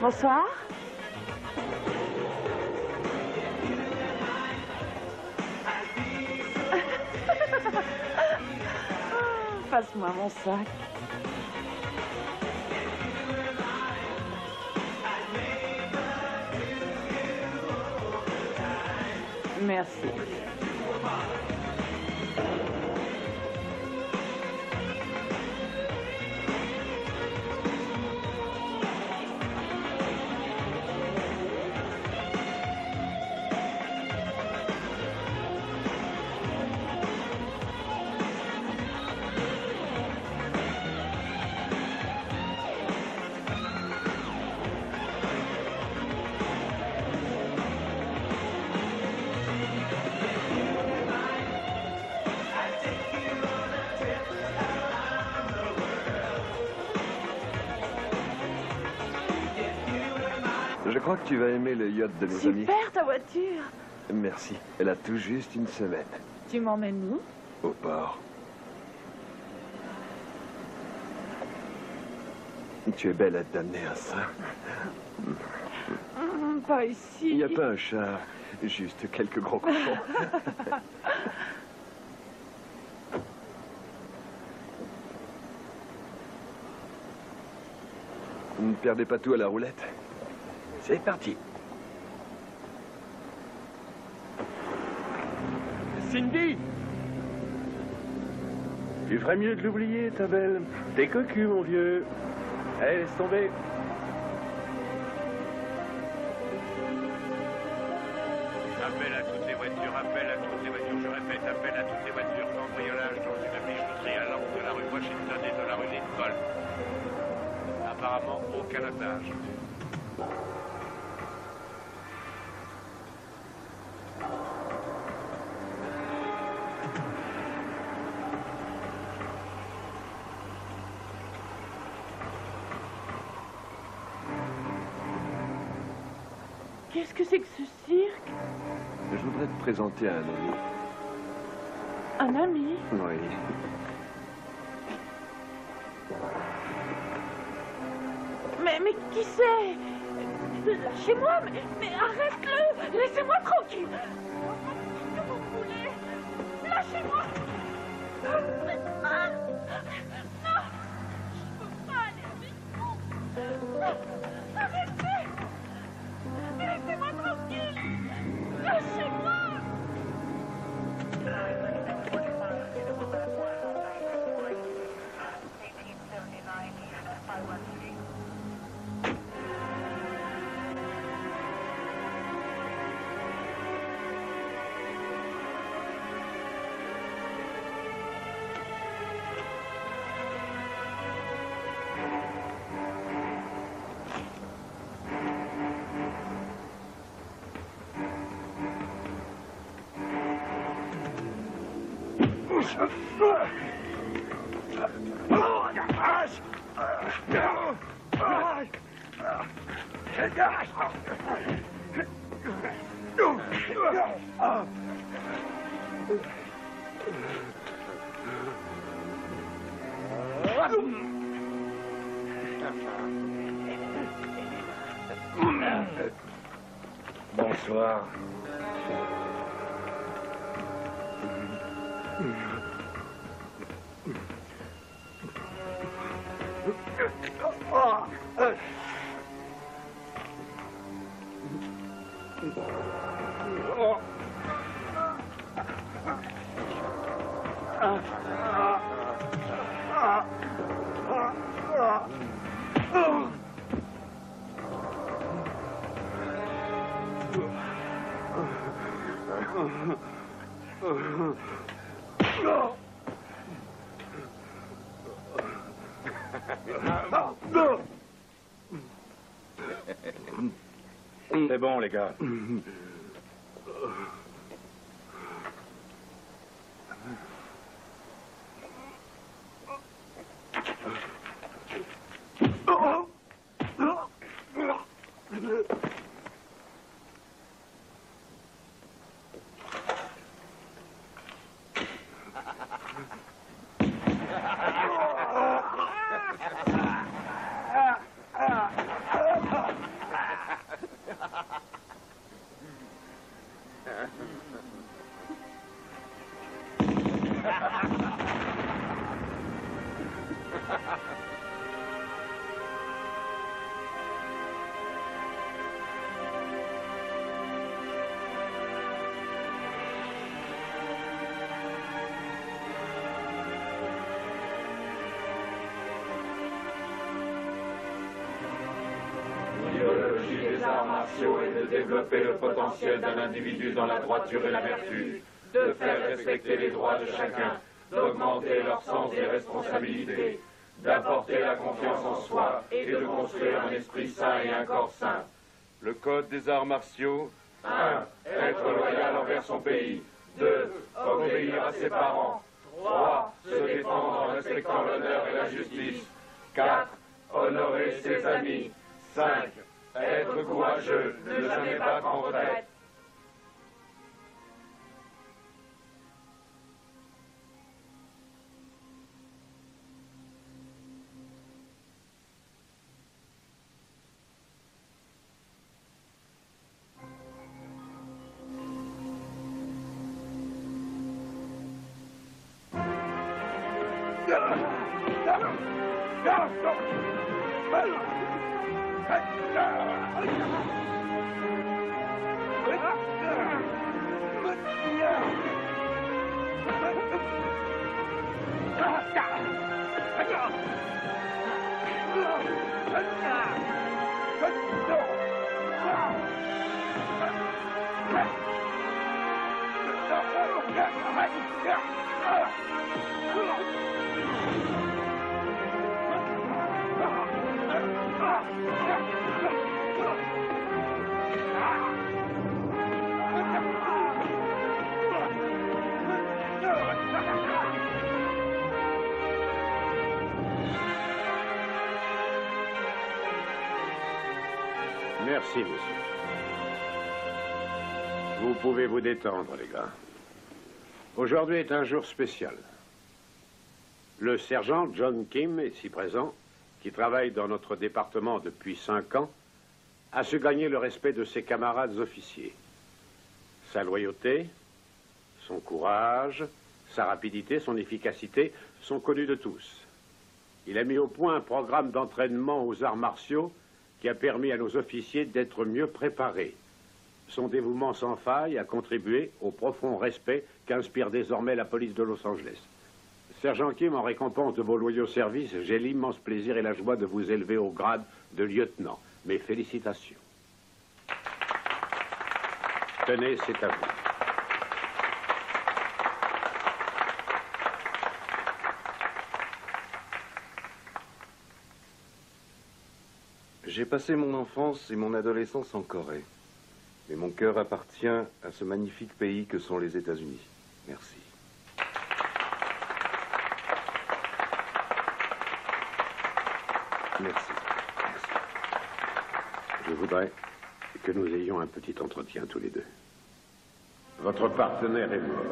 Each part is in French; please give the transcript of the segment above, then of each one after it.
Bonsoir. Passe-moi mon sac. Merci. Je crois que tu vas aimer le yacht de mes amis. Super ta voiture. Merci. Elle a tout juste une semaine. Tu m'emmènes où? Au port. Tu es belle à t'amener à ça. Pas ici. Il n'y a pas un chat, juste quelques gros cochons. Ne perdez pas tout à la roulette. C'est parti. Cindy! Tu ferais mieux de l'oublier, ta belle. T'es cocu, mon vieux. Allez, laisse tomber. Appel à toutes les voitures, appel à toutes les voitures. Je répète, appel à toutes les voitures. Cambriolage dans une bijouterie à l'angle de la rue Washington et de la rue Lincoln. Apparemment, aucun otage. Qu'est-ce que c'est que ce cirque? Je voudrais te présenter un ami. Un ami? Oui. Mais qui c'est? Lâchez-moi, mais arrête-le! Laissez-moi tranquille! Qu'est-ce que vous voulez? Lâchez-moi! Non! Je peux pas aller avec vous! Arrêtez! Laissez-moi tranquille! Lâchez-moi! Bonsoir. C'est bon, les gars. L'idéologie des arts martiaux est de développer le potentiel d'un individu dans la droiture et la vertu, de faire respecter les droits de chacun, d'augmenter leur sens des responsabilités, d'apporter la confiance en soi et de construire un esprit sain et un corps sain. Le code des arts martiaux. 1. Être loyal envers son pays. 2. Obéir à ses parents. 3. Se défendre en respectant l'honneur et la justice. 4. Honorer ses amis. 5. Être courageux, ne jamais battre en retraite. Merci, monsieur. Vous pouvez vous détendre, les gars. Aujourd'hui est un jour spécial. Le sergent John Kim, ici présent, qui travaille dans notre département depuis 5 ans, a su gagner le respect de ses camarades officiers. Sa loyauté, son courage, sa rapidité, son efficacité sont connus de tous. Il a mis au point un programme d'entraînement aux arts martiaux qui a permis à nos officiers d'être mieux préparés. Son dévouement sans faille a contribué au profond respect qu'inspire désormais la police de Los Angeles. Sergent Kim, en récompense de vos loyaux services, j'ai l'immense plaisir et la joie de vous élever au grade de lieutenant. Mes félicitations. Tenez, c'est à vous. J'ai passé mon enfance et mon adolescence en Corée. Mais mon cœur appartient à ce magnifique pays que sont les États-Unis. Merci. Merci. Merci. Je voudrais que nous ayons un petit entretien tous les deux. Votre partenaire est mort.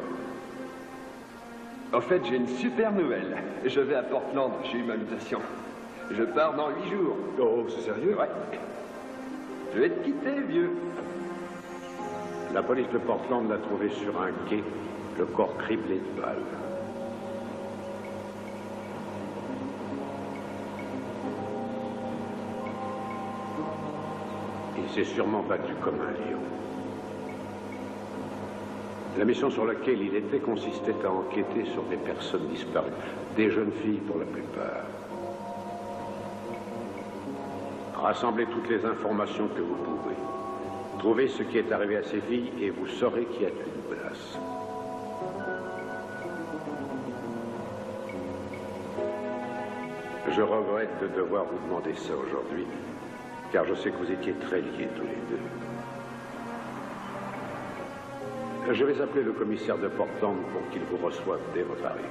En fait, j'ai une super nouvelle. Je vais à Portland, j'ai eu ma mutation. Je pars dans 8 jours. Oh, c'est sérieux? Ouais. Je vais te quitter, vieux. La police de Portland l'a trouvé sur un quai, le corps criblé de balles. Il s'est sûrement battu comme un lion. La mission sur laquelle il était consistait à enquêter sur des personnes disparues, des jeunes filles pour la plupart. Rassemblez toutes les informations que vous pouvez. Trouvez ce qui est arrivé à ces filles et vous saurez qui a tué Nicolas. Je regrette de devoir vous demander ça aujourd'hui, car je sais que vous étiez très liés tous les deux. Je vais appeler le commissaire de Portland pour qu'il vous reçoive dès votre arrivée.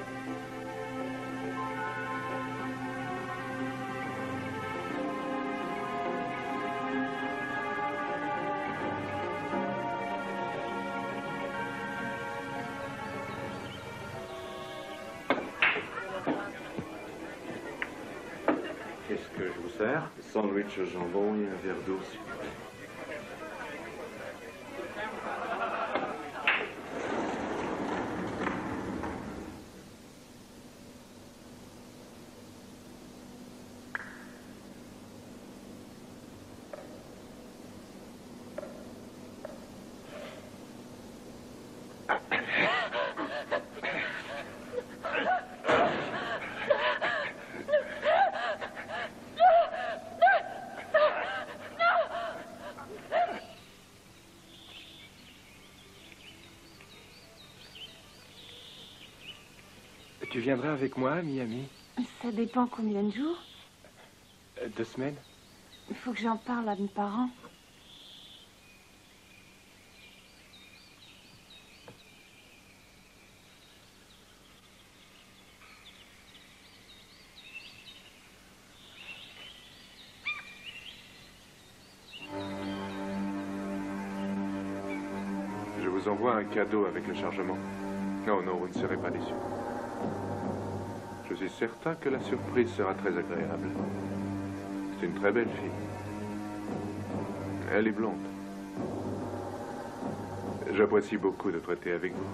Qu'est-ce que je vous sers? Sandwich au jambon et un verre d'eau, s'il vous plaît. Tu viendras avec moi à Miami? Ça dépend combien de jours. 2 semaines. Il faut que j'en parle à mes parents. Je vous envoie un cadeau avec le chargement. Non, non, vous ne serez pas déçus. Je suis certain que la surprise sera très agréable. C'est une très belle fille. Elle est blonde. J'apprécie beaucoup de traiter avec vous.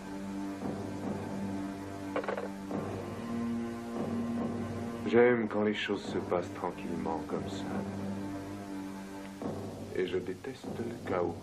J'aime quand les choses se passent tranquillement comme ça. Et je déteste le chaos.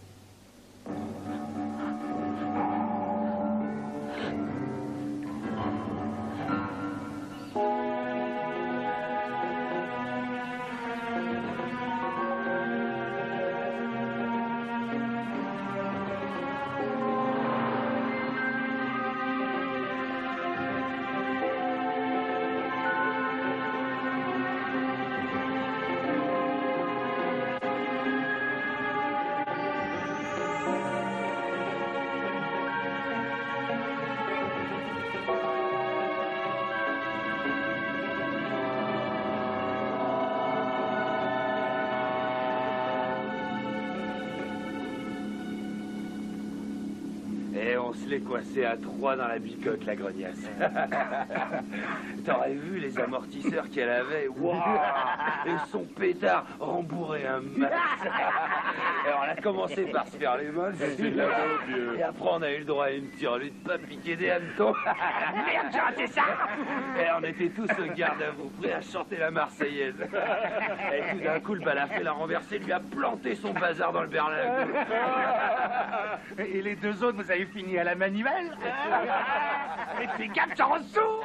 Et on se l'est coincé à 3 dans la bicoque, la grognasse. T'aurais vu les amortisseurs qu'elle avait. Waouh! Et son pétard rembourré un max. Alors on a commencé par se faire les mains. Et après on a eu le droit à une tirelute pas piquée des hannetons. Merde, j'ai raté ça! Et on était tous au garde à vous, prêts à chanter la Marseillaise. Et tout d'un coup, le balafel a renversé, lui a planté son bazar dans le berlingot. Et les 2 autres, vous avez fini à la manivelle? Et fais gaffe, j'en ressous!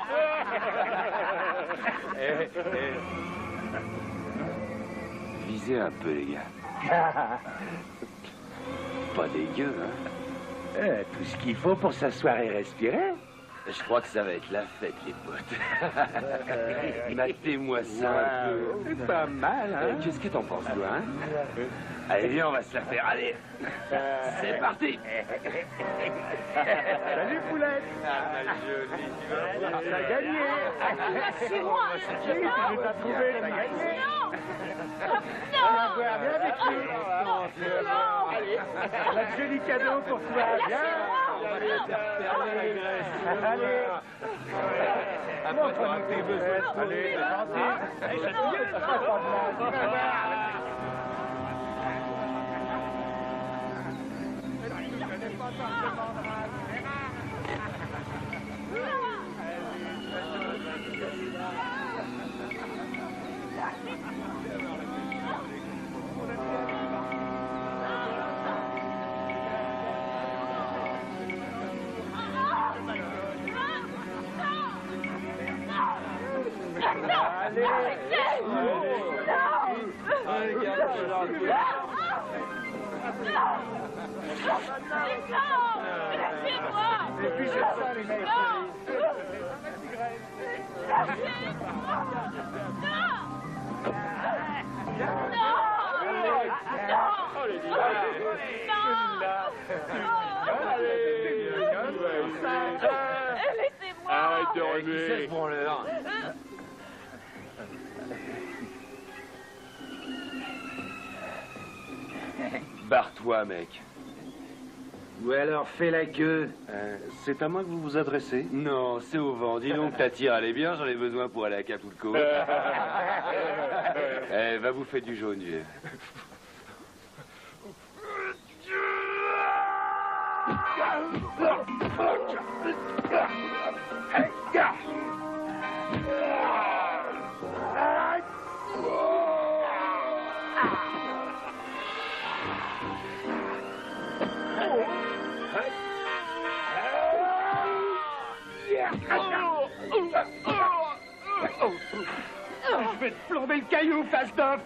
Visez un peu, les gars. Pas dégueu, hein? Tout ce qu'il faut pour s'asseoir et respirer. Je crois que ça va être la fête, les potes. Matez-moi ça un peu. C'est pas mal, hein? Qu'est-ce que t'en penses, toi, hein? Allez, viens, on va se la faire. Allez, c'est parti. Salut, poulette. Ah, ma jolie, tu vas voir. T'as gagné. Lâchez-moi. Je l'ai pas trouvé, t'as gagné. Non. Viens avec lui. Allez, on a de jolis cadeaux pour toi. Viens. Allez. Montre-moi tes besoins. Allez, c'est gentil. Arrête de remuer. Barre-toi, mec. Ou alors fais la queue. C'est à moi que vous vous adressez? Non, c'est au vent. Dis donc, ta tire, elle est bien, j'en ai besoin pour aller à Acapulco. Eh, va bouffer du jaune, vieux. Je vais te plomber le caillou, Fastov.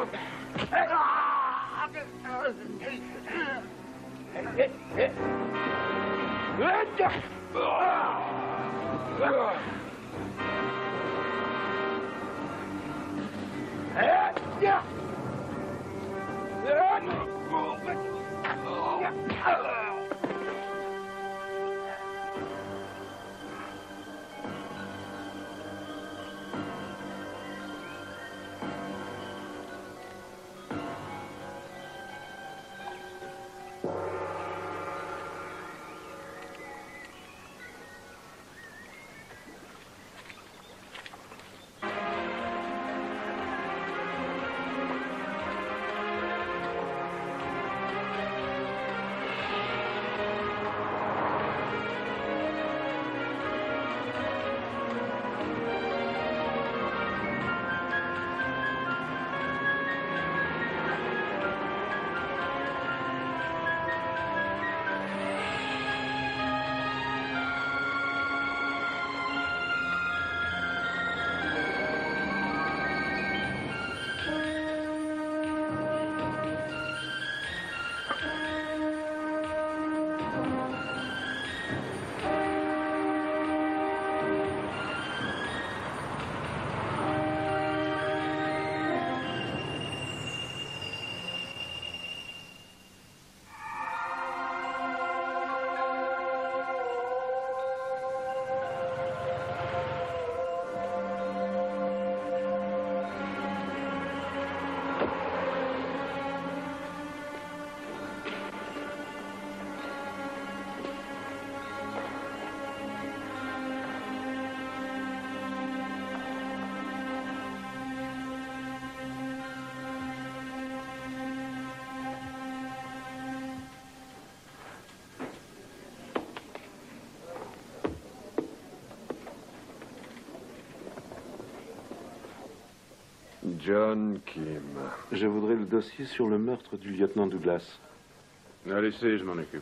John Kim. Je voudrais le dossier sur le meurtre du lieutenant Douglas. Laissez, je m'en occupe.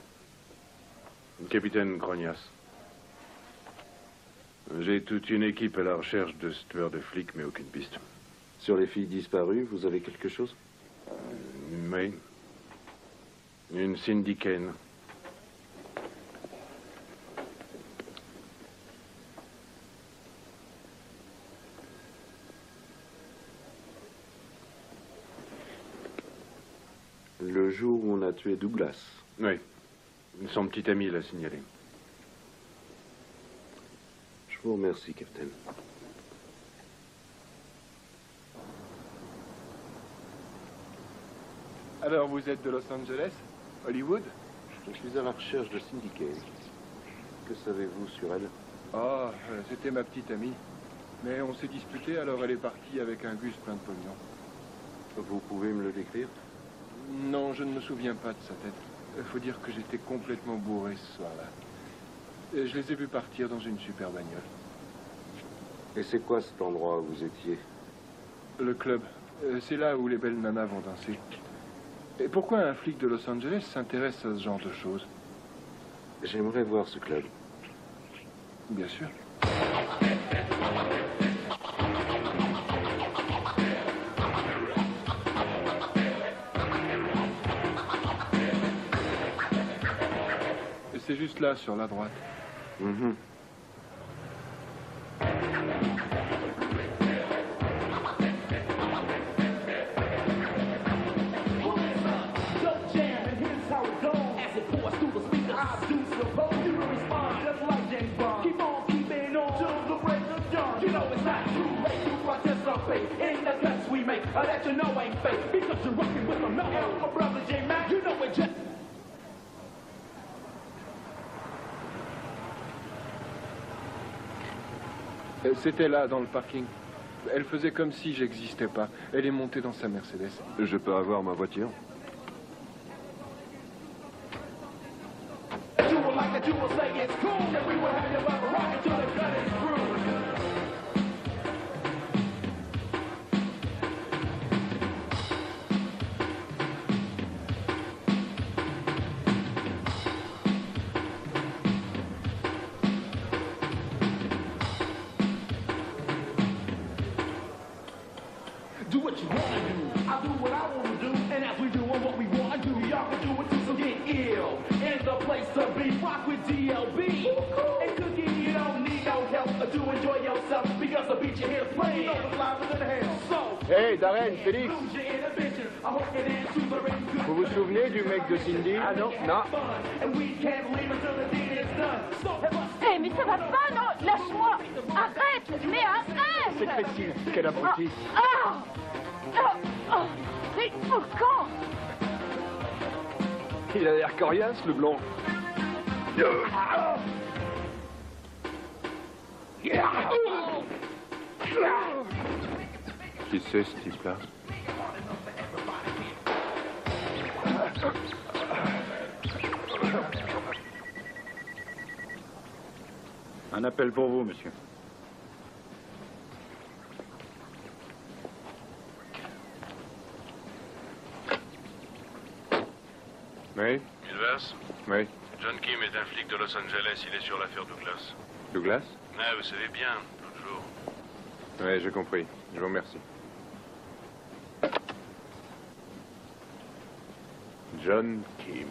Capitaine Grognas. J'ai toute une équipe à la recherche de ce tueur de flics, mais aucune piste. Sur les filles disparues, vous avez quelque chose? Une May. Une Cindy Kane. Le jour où on a tué Douglas. Oui. Son petit ami l'a signalé. Je vous remercie, Capitaine. Alors, vous êtes de Los Angeles? Hollywood? Je suis à la recherche de Cindy Kane. Que savez-vous sur elle? Ah, c'était ma petite amie. Mais on s'est disputé, alors elle est partie avec un bus plein de pognon. Vous pouvez me le décrire? Non, je ne me souviens pas de sa tête. Il faut dire que j'étais complètement bourré ce soir-là. Je les ai vus partir dans une super bagnole. Et c'est quoi cet endroit où vous étiez? Le club. C'est là où les belles nanas vont danser. Et pourquoi un flic de Los Angeles s'intéresse à ce genre de choses? J'aimerais voir ce club. Bien sûr. C'est juste là, sur la droite. Mm-hmm. C'était là, dans le parking. Elle faisait comme si j'existais pas. Elle est montée dans sa Mercedes. Je peux avoir ma voiture? Do what you wanna do. I I do what I want to do, and as we doing what we want to do, y'all can do it too, so get ill. And the place to be, rock with DLB. And Cookie, you don't need no help to enjoy yourself, because the beat you hear playing, you know it's live than hell. So, Hey, Darren, Félix, lose your inhibition. I hope your dance shoes are in good. vous vous souvenez du mec de Cindy? Ah non, non. And we can't leave until the deed is done. So, Eh, mais ça va pas, non? Lâche-moi! Arrête! Mais arrête! C'est Christine, quel abruti. Ah! C'est quand? Il a l'air coriace, le blond. Qui c'est, ce type-là? Un appel pour vous, monsieur. Oui? Silvers, Oui? John Kim est un flic de Los Angeles, il est sur l'affaire Douglas. Douglas? Ah, vous savez bien, toujours. Oui, j'ai compris. Je vous remercie. John Kim.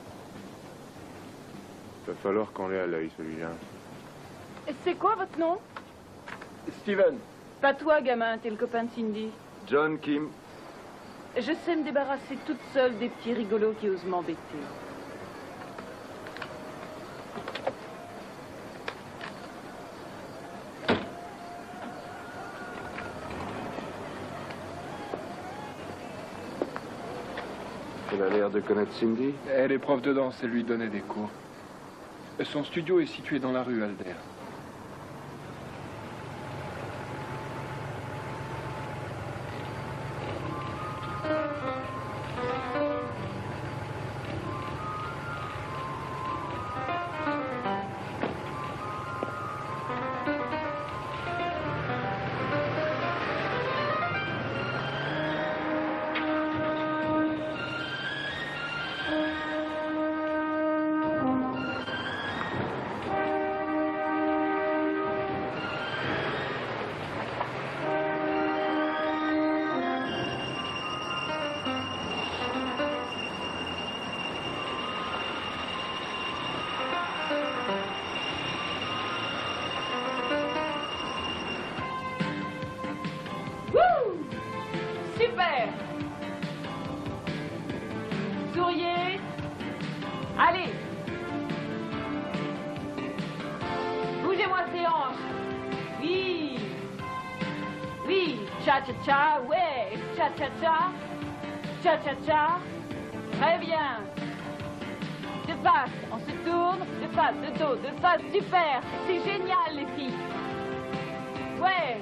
Va falloir qu'on l'ait à l'œil, celui-là. C'est quoi votre nom? Steven. Pas toi, gamin, t'es le copain de Cindy. John Kim. Je sais me débarrasser toute seule des petits rigolos qui osent m'embêter. Elle a l'air de connaître Cindy. Elle est prof de danse, elle lui donnait des cours. Son studio est situé dans la rue Alder. Super! Souriez! Allez! Bougez-moi ces hanches! Oui! Oui! Cha-cha-cha! Ouais! Cha-cha-cha! Cha-cha-cha! Très bien! De face, on se tourne, de face, de dos, de face, super! C'est génial les filles! Ouais!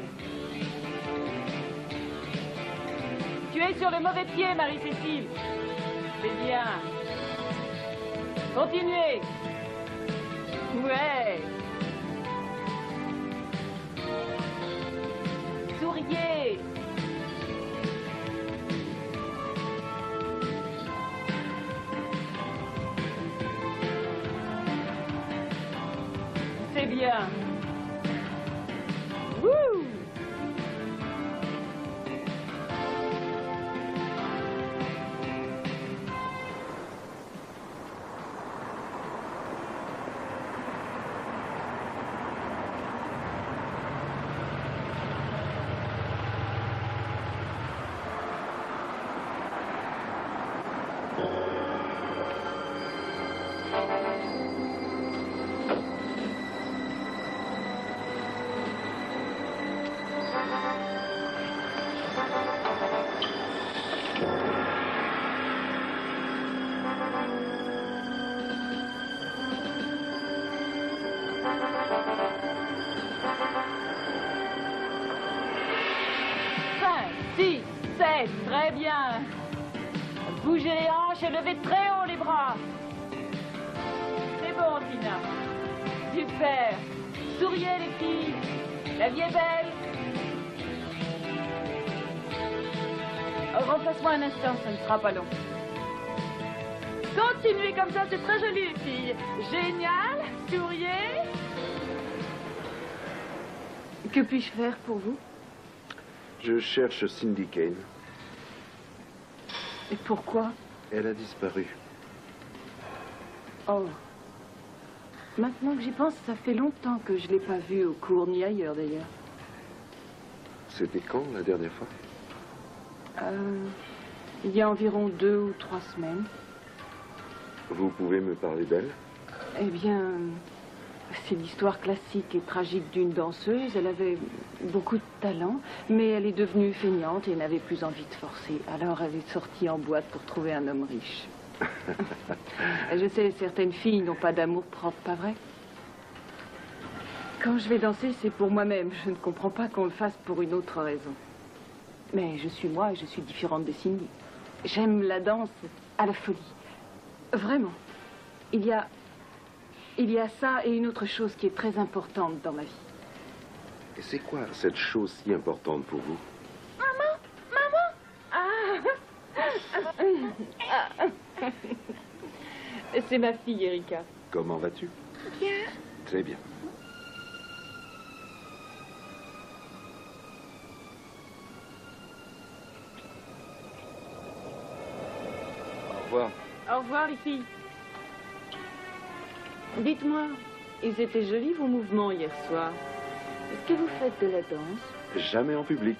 Tu es sur le mauvais pied, Marie-Cécile. C'est bien. Continuez. Ouais. Souriez. C'est bien. Wouh! Très bien. Bougez les hanches et levez très haut les bras. C'est bon, Tina. Super. Souriez, les filles. La vie est belle. Remplace-moi un instant, ça ne sera pas long. Continuez comme ça, c'est très joli, les filles. Génial. Souriez. Que puis-je faire pour vous? Je cherche Cindy Kane. Et pourquoi? Elle a disparu. Oh. Maintenant que j'y pense, ça fait longtemps que je ne l'ai pas vue au cours, ni ailleurs d'ailleurs. C'était quand, la dernière fois? Il y a environ 2 ou 3 semaines. Vous pouvez me parler d'elle? Eh bien, c'est l'histoire classique et tragique d'une danseuse. Elle avait beaucoup de talent, mais elle est devenue feignante et n'avait plus envie de forcer. Alors elle est sortie en boîte pour trouver un homme riche. Je sais, certaines filles n'ont pas d'amour propre, pas vrai? Quand je vais danser, c'est pour moi-même. Je ne comprends pas qu'on le fasse pour une autre raison. Mais je suis moi et je suis différente de Cindy. J'aime la danse à la folie. Vraiment. Il y a ça et une autre chose qui est très importante dans ma vie. Et c'est quoi cette chose si importante pour vous? C'est ma fille, Erika. Comment vas-tu? Bien. Très bien. Au revoir. Au revoir, les filles. Dites-moi, ils étaient jolis vos mouvements hier soir. Est-ce que vous faites de la danse? Jamais en public.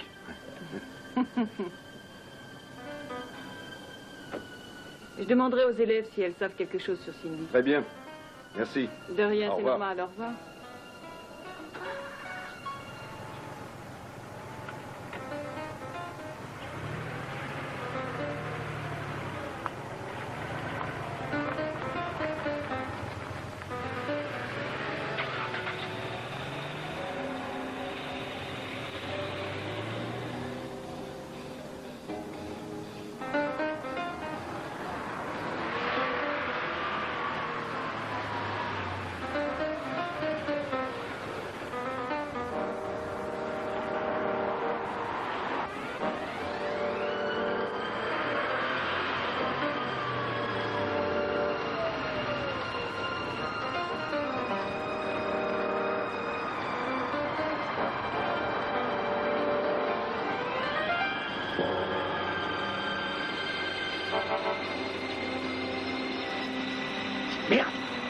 Je demanderai aux élèves si elles savent quelque chose sur Cindy. Très bien. Merci. De rien, Au c'est revoir. normal. Au revoir. Merde!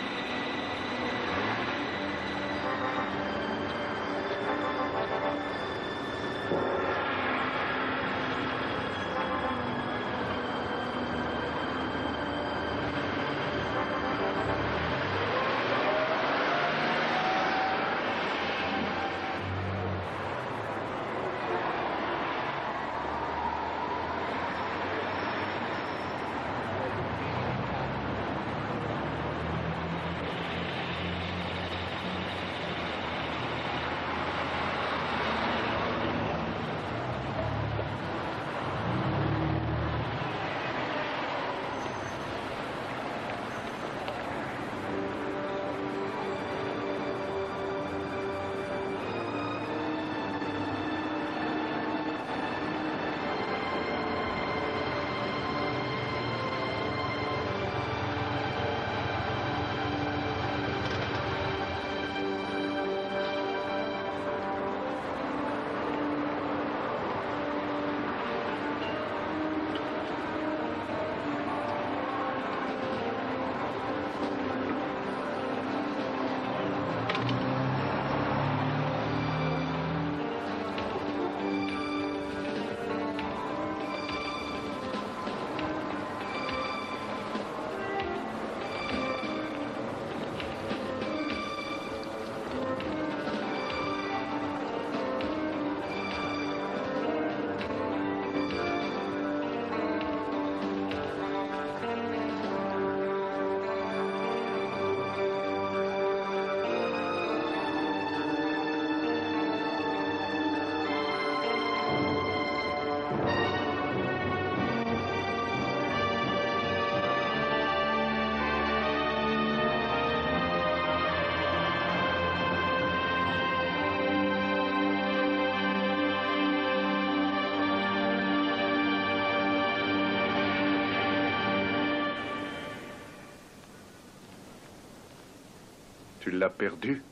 Tu l'as perdu?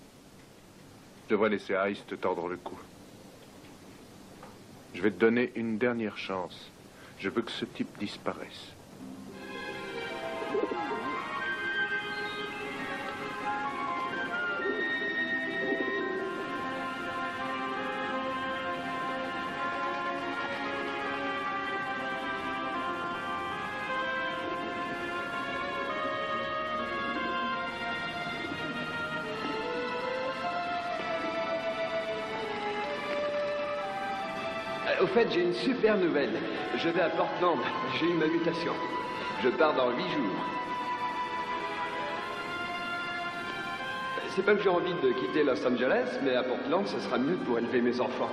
Je devrais laisser Ice te tordre le cou. Je vais te donner une dernière chance. Je veux que ce type disparaisse. Au fait, j'ai une super nouvelle. Je vais à Portland. J'ai eu ma mutation. Je pars dans 8 jours. C'est pas que j'ai envie de quitter Los Angeles, mais à Portland, ce sera mieux pour élever mes enfants.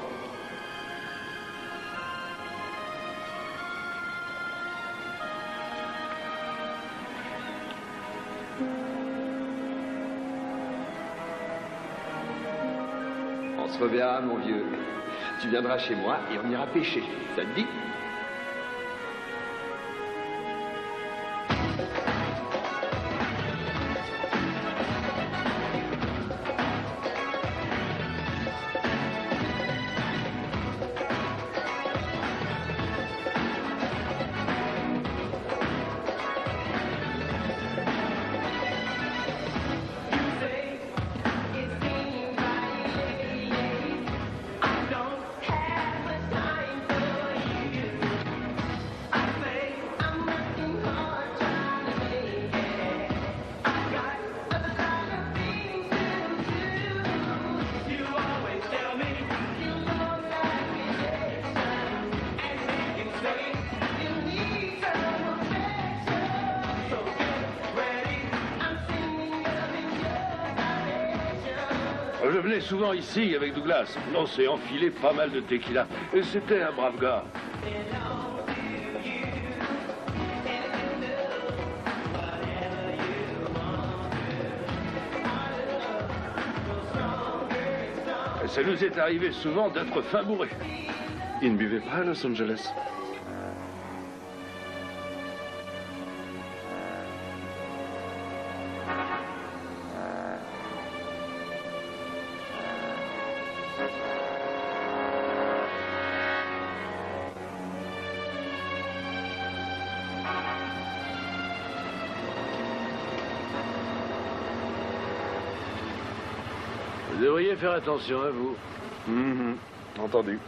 On se reverra, mon vieux. Tu viendras chez moi et on ira pêcher. Ça te dit? Je venais souvent ici avec Douglas. On s'est enfilé pas mal de tequila. Et c'était un brave gars. Et ça nous est arrivé souvent d'être fin bourrés. Il ne buvait pas à Los Angeles. Vous devriez faire attention à vous. Entendu.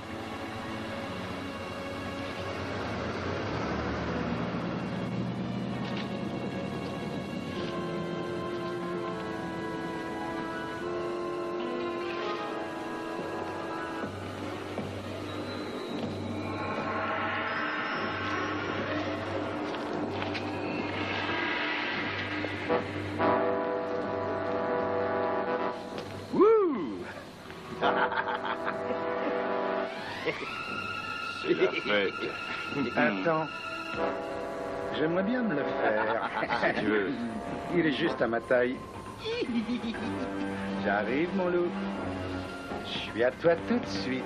C'est la fête. Attends. J'aimerais bien me le faire. Si tu veux. Il est juste à ma taille. J'arrive, mon loup. Je suis à toi tout de suite.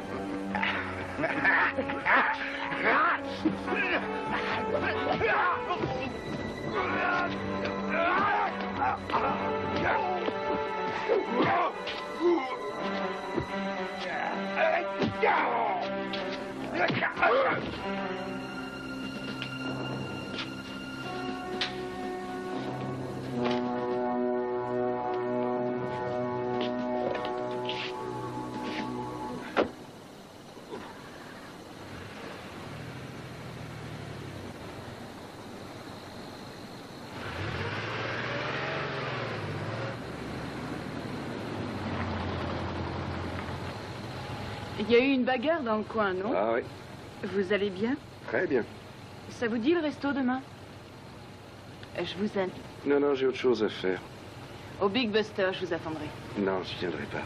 Il y a eu une bagarre dans le coin, non? Ah oui, Vous allez bien? très bien. Ça vous dit le resto demain? Je vous invite. Non, j'ai autre chose à faire. Au Big Buster, je vous attendrai. Non, je viendrai pas.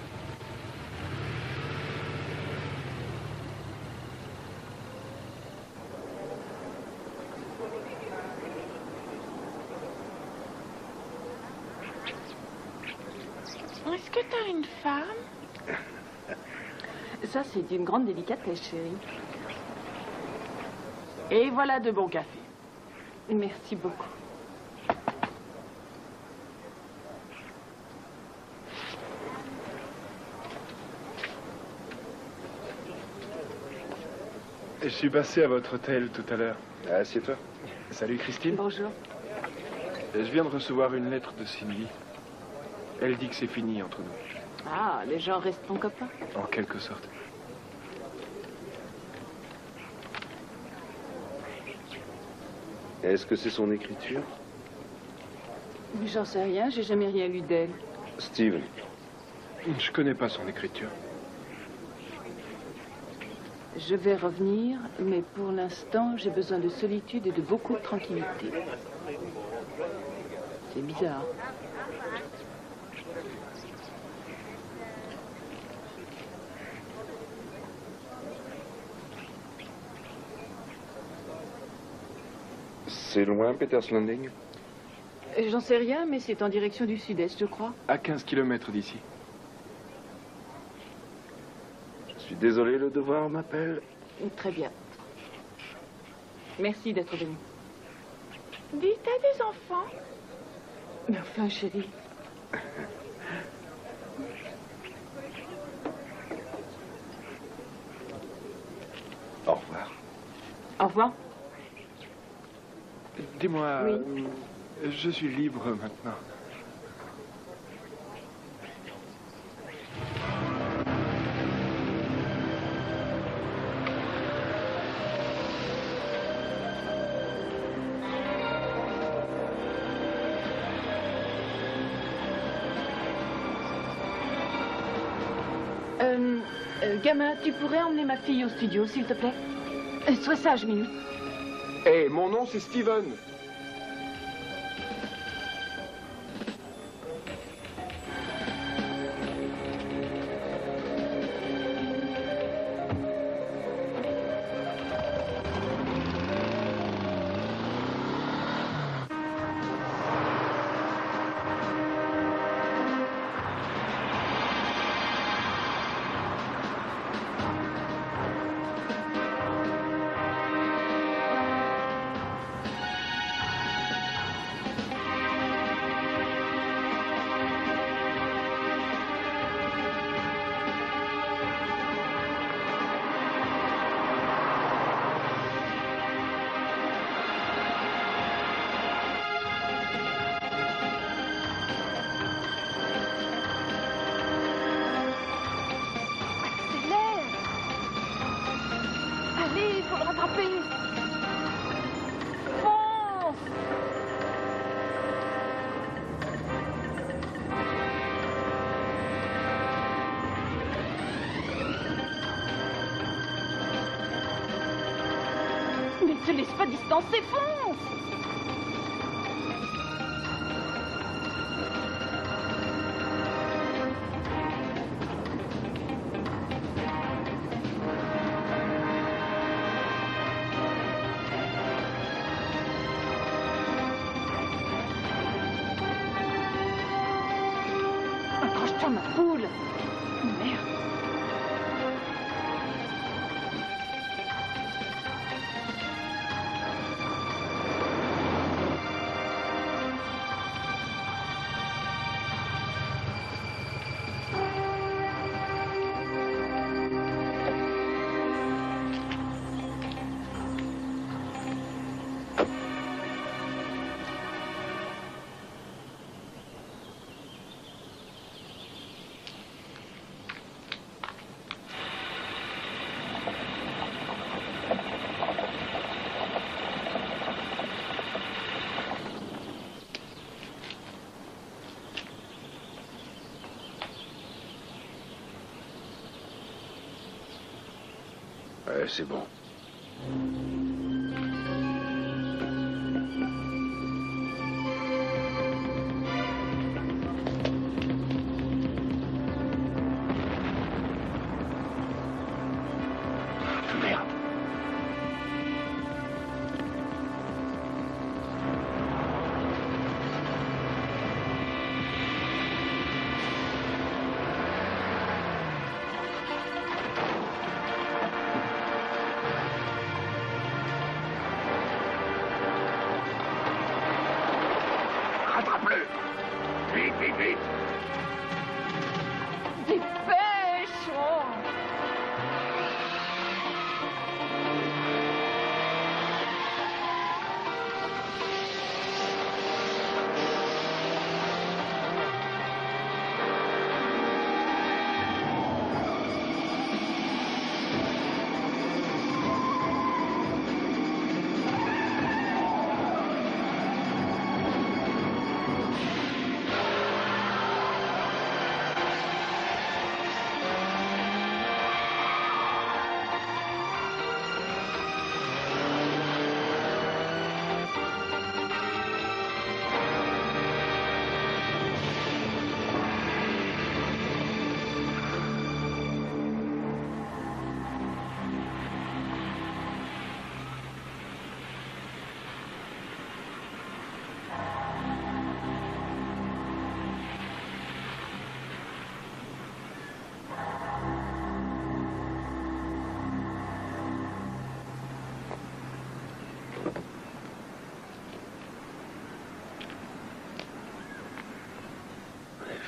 Est-ce que t'as une femme? Ça, c'est d'une grande délicatesse, chérie. Et voilà de bons cafés. Merci beaucoup. Je suis passé à votre hôtel tout à l'heure. Assieds-toi. Salut Christine. Bonjour. Je viens de recevoir une lettre de Cindy. Elle dit que c'est fini entre nous. Ah, les gens restent ton copain. En quelque sorte. Est-ce que c'est son écriture? J'en sais rien, j'ai jamais rien lu d'elle. Steven. Je connais pas son écriture. Je vais revenir, mais pour l'instant, j'ai besoin de solitude et de beaucoup de tranquillité. C'est bizarre. C'est loin, Peters Landing? J'en sais rien, mais c'est en direction du sud-est, je crois. À 15 km d'ici. Je suis désolé, le devoir m'appelle. Très bien. Merci d'être venu. Dis, t'as des enfants? Mais enfin, chérie. Au revoir. Au revoir. Dis-moi, Oui. Je suis libre maintenant. Gamin, tu pourrais emmener ma fille au studio, s'il te plaît? Sois sage, Minou. Hé, mon nom c'est Steven. Ne te laisse pas distancer, fonce! Accroche-toi, ma poule! Merde! Ouais, c'est bon. Merde.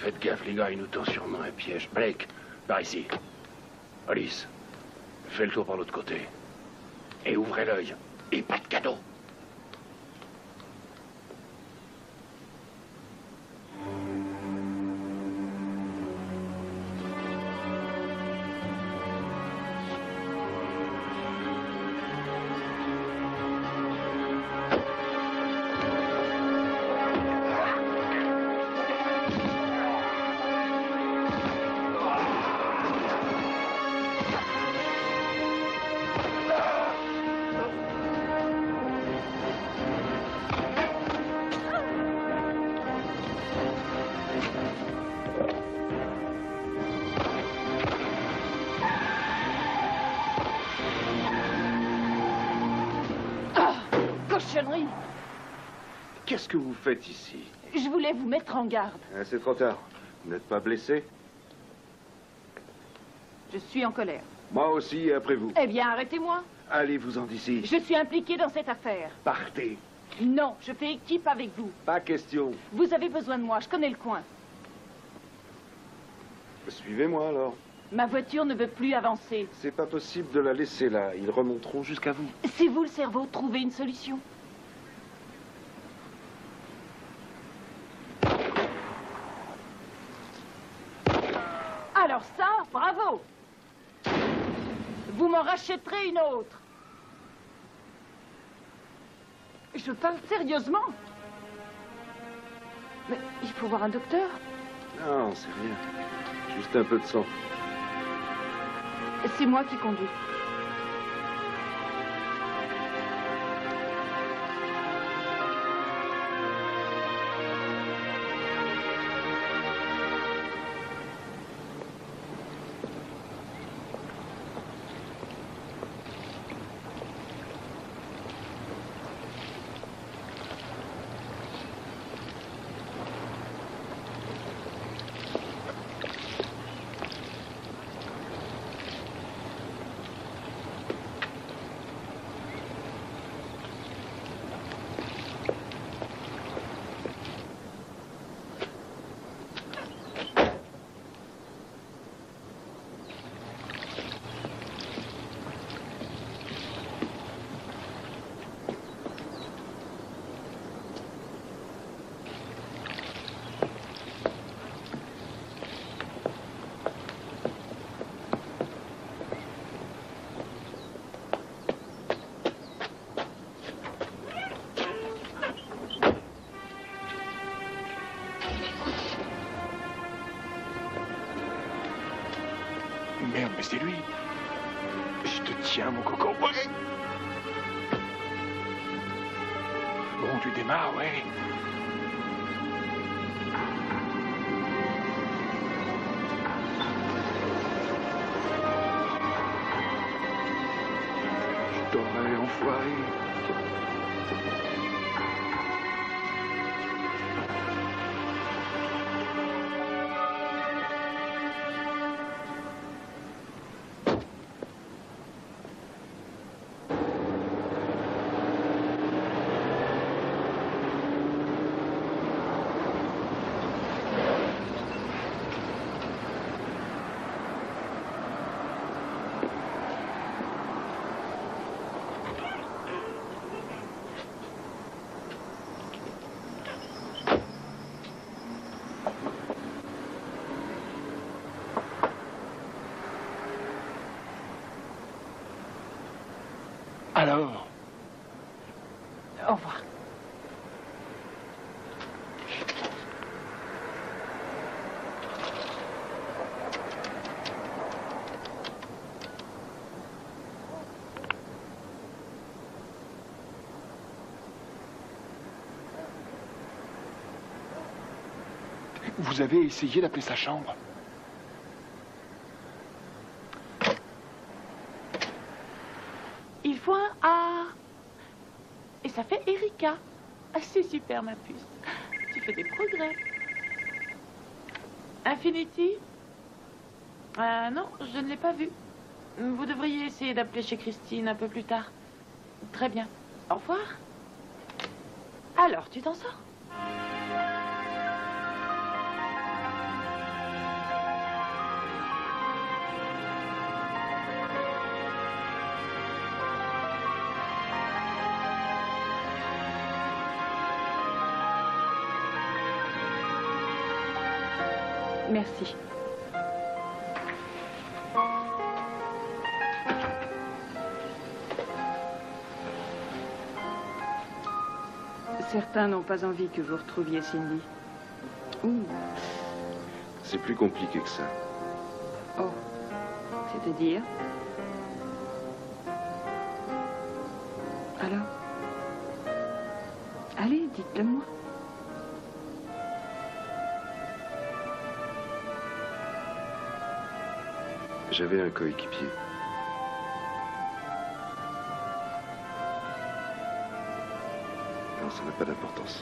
Faites gaffe, les gars, il nous tend sûrement un piège. Blake, par ici. Alice, fais le tour par l'autre côté. Et ouvrez l'œil. Et pas de cadeau. Cochonnerie! Qu'est-ce que vous faites ici? Je voulais vous mettre en garde. C'est trop tard. Vous n'êtes pas blessé? Je suis en colère. Moi aussi, après vous. Eh bien, arrêtez-moi. Allez-vous-en d'ici. Je suis impliquée dans cette affaire. Partez. Non, je fais équipe avec vous. Pas question. Vous avez besoin de moi, je connais le coin. Suivez-moi alors. Ma voiture ne veut plus avancer. C'est pas possible de la laisser là. Ils remonteront jusqu'à vous. C'est vous le cerveau, trouvez une solution. Alors ça, bravo! Vous m'en rachèterez une autre. Je parle sérieusement. Mais il faut voir un docteur. Non, c'est rien. Juste un peu de sang. C'est moi qui conduis. Merde, mais c'est lui. Je te tiens, mon coco. Ouais. Bon, tu démarres, ouais. Je t'aurais enfoiré. Alors? Au revoir. Vous avez essayé d'appeler sa chambre? Il faut un A. Et ça fait Erika. Ah, c'est super, ma puce. Tu fais des progrès. Infinity? Non, je ne l'ai pas vu. Vous devriez essayer d'appeler chez Christine un peu plus tard. Très bien. Au revoir. Alors, tu t'en sors? Merci. Certains n'ont pas envie que vous retrouviez Cindy. Ouh. C'est plus compliqué que ça. Oh. C'est-à-dire? Alors? Allez, dites-le moi. J'avais un coéquipier. Non, ça n'a pas d'importance.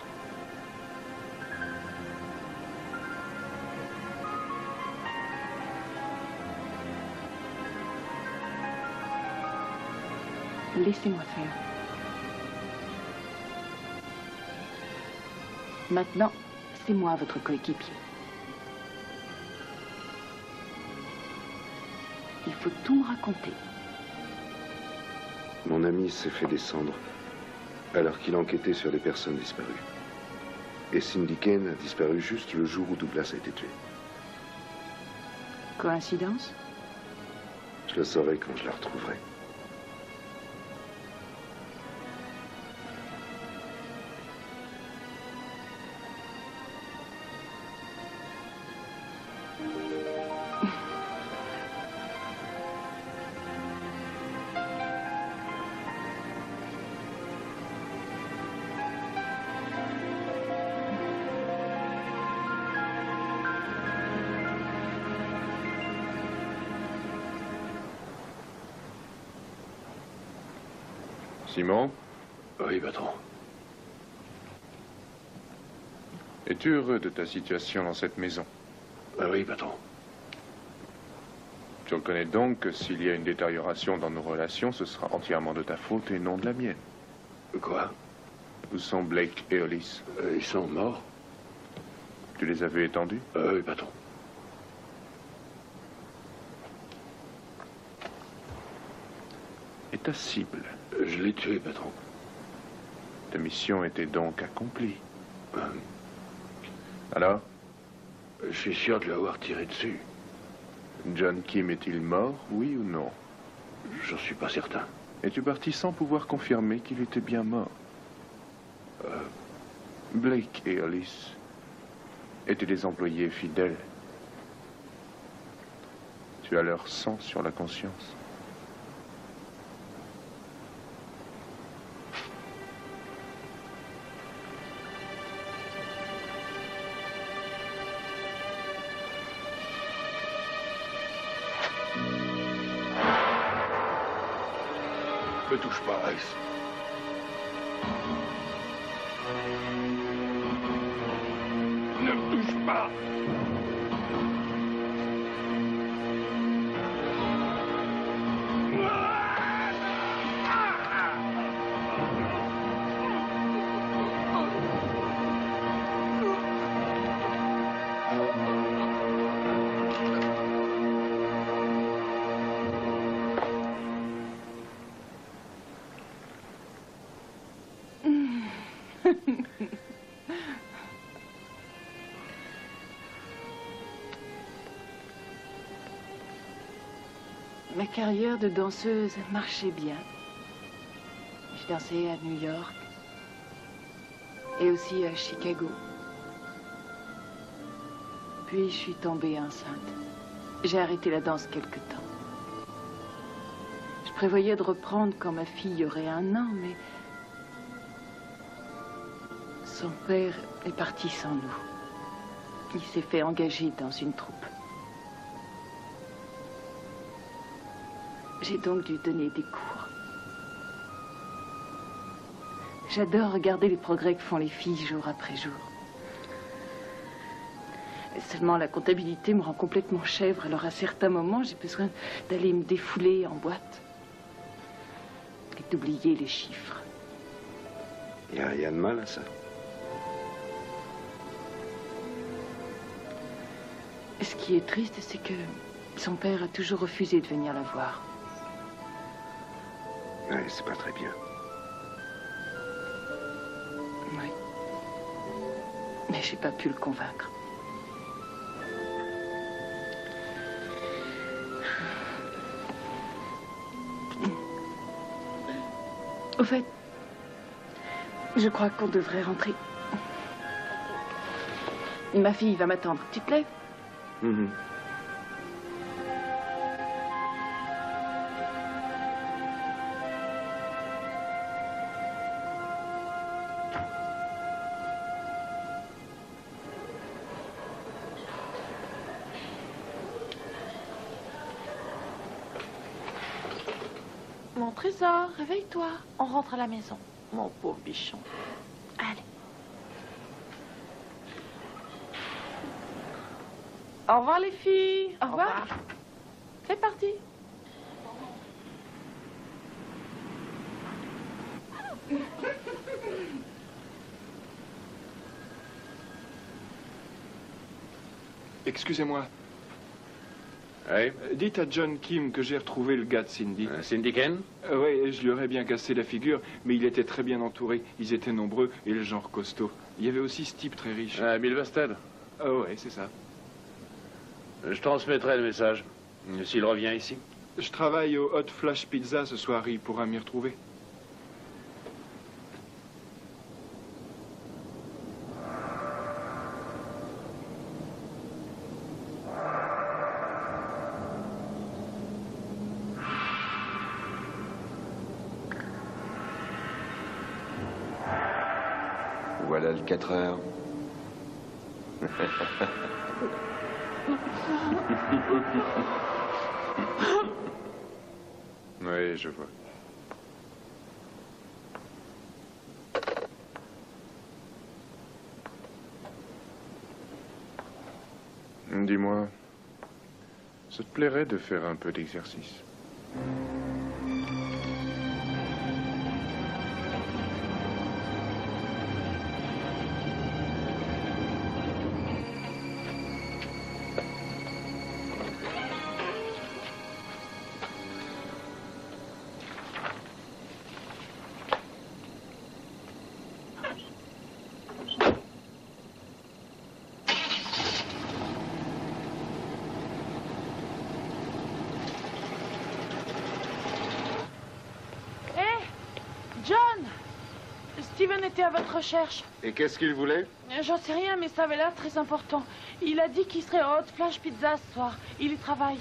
Laissez-moi faire. Maintenant, c'est moi votre coéquipier. Il faut tout me raconter. Mon ami s'est fait descendre alors qu'il enquêtait sur les personnes disparues. Et Cindy Kane a disparu juste le jour où Douglas a été tué. Coïncidence? Je le saurai quand je la retrouverai. Simon? Oui, patron. Es-tu heureux de ta situation dans cette maison? Oui, patron. Tu reconnais donc que s'il y a une détérioration dans nos relations, ce sera entièrement de ta faute et non de la mienne. Quoi? Où sont Blake et Hollis? Ils sont morts. Tu les as vus étendus? Oui, patron. Et ta cible? Je l'ai tué, patron. Ta mission était donc accomplie. Alors? Je suis sûr de lui avoir tiré dessus. John Kim est-il mort, oui ou non? J'en suis pas certain. Es-tu parti sans pouvoir confirmer qu'il était bien mort? Blake et Hollis étaient des employés fidèles. Tu as leur sang sur la conscience. Ne touche pas, Rice. Ne me touche pas. Ma carrière de danseuse marchait bien. Je dansais à New York et aussi à Chicago. Puis je suis tombée enceinte. J'ai arrêté la danse quelque temps. Je prévoyais de reprendre quand ma fille aurait 1 an, mais son père est parti sans nous. Il s'est fait engager dans une troupe. J'ai donc dû donner des cours. J'adore regarder les progrès que font les filles jour après jour. Seulement, la comptabilité me rend complètement chèvre, alors à certains moments, j'ai besoin d'aller me défouler en boîte et d'oublier les chiffres. Il n'y a rien de mal à ça. Ce qui est triste, c'est que son père a toujours refusé de venir la voir. Ouais, c'est pas très bien. Oui. Mais j'ai pas pu le convaincre. Au fait, je crois qu'on devrait rentrer. Ma fille va m'attendre. Tu te lèves? Mon trésor, réveille-toi. On rentre à la maison. Mon pauvre bichon. Allez. Au revoir les filles. Au revoir. C'est parti. Excusez-moi. Oui. Dites à John Kim que j'ai retrouvé le gars de Cindy. Cindy Ken? Oui, je lui aurais bien cassé la figure, mais il était très bien entouré. Ils étaient nombreux et le genre costaud. Il y avait aussi ce type très riche. Bill Basted? Oui, c'est ça. Je transmettrai le message. S'il revient ici. Je travaille au Hot Flash Pizza ce soir, il pourra m'y retrouver. Voilà le 4 heures. Oui, je vois. Dis-moi, ça te plairait de faire un peu d'exercice? Steven était à votre recherche. Et qu'est-ce qu'il voulait? J'en sais rien, mais ça avait l'air très important. Il a dit qu'il serait au Hot Flash Pizza ce soir. Il y travaille.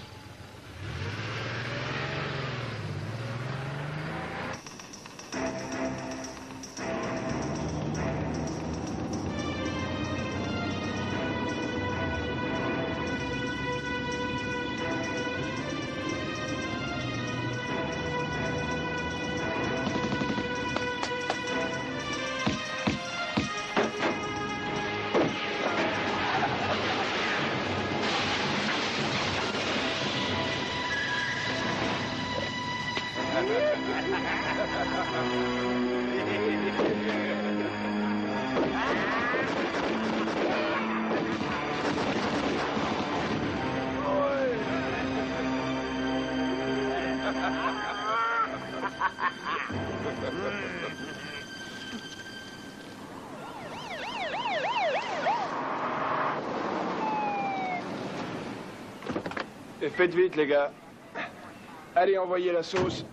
Et faites vite, les gars. Allez, envoyez la sauce.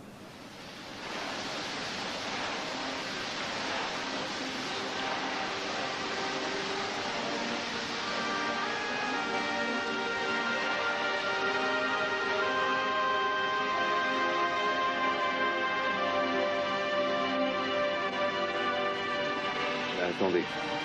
Attendez.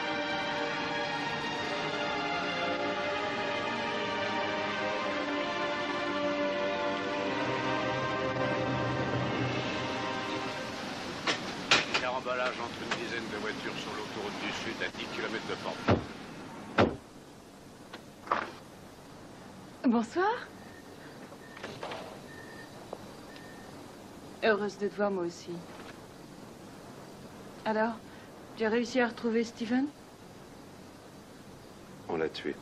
Caramballage entre une dizaine de voitures sur l'autoroute du Sud à 10 km de Portland. Bonsoir. Heureuse de te voir, moi aussi. Alors, tu as réussi à retrouver Steven? On l'a tué.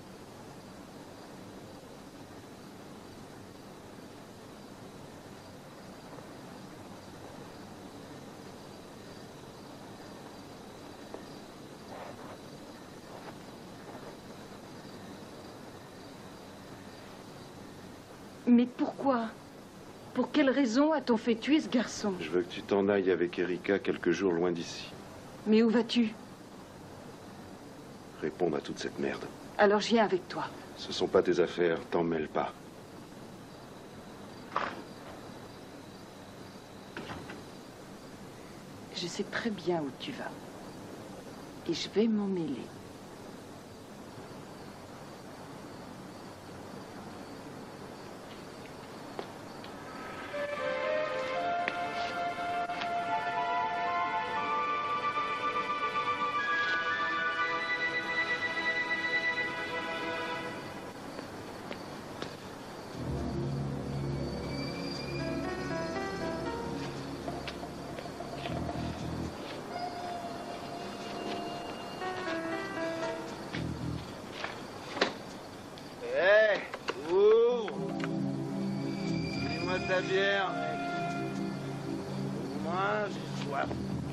Mais pourquoi? Pour quelle raison a-t-on fait tuer ce garçon? Je veux que tu t'en ailles avec Erika quelques jours loin d'ici. Mais où vas-tu? Répondre à toute cette merde. Alors je viens avec toi. Ce sont pas tes affaires, t'en mêle pas. Je sais très bien où tu vas. Et je vais m'en mêler. Ta bière, mec. Moi, j'ai soif.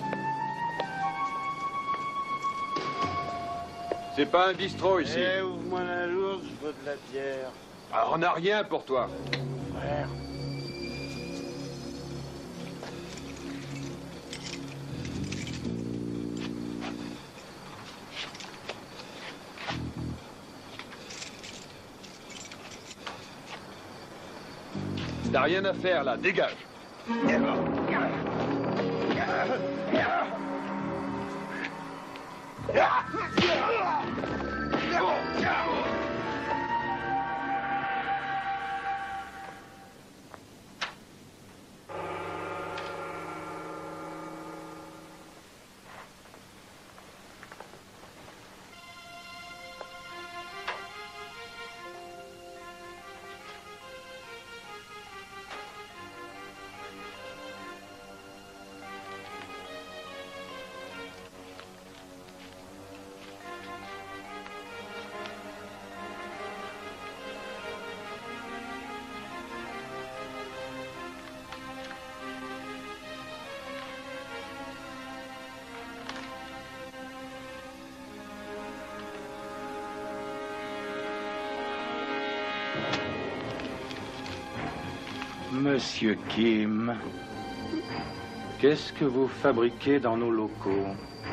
C'est pas un bistrot ici. Eh, ouvre-moi la lourde, je veux de la bière. Alors, on n'a rien pour toi. Frère. T'as rien à faire là, dégage. Monsieur Kim, qu'est-ce que vous fabriquez dans nos locaux?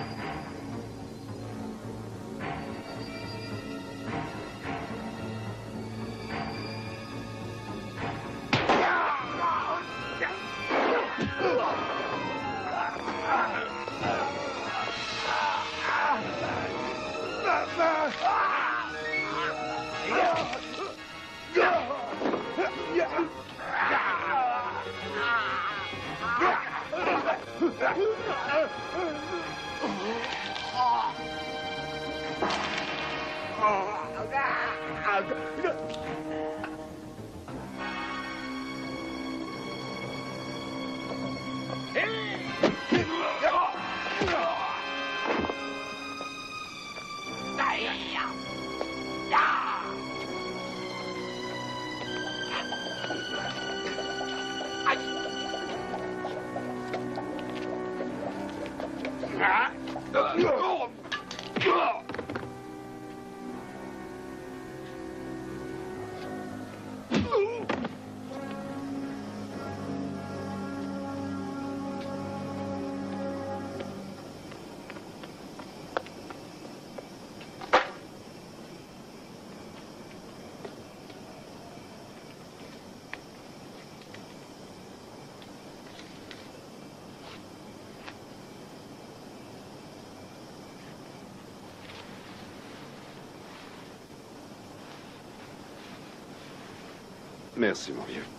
Merci, mon vieux.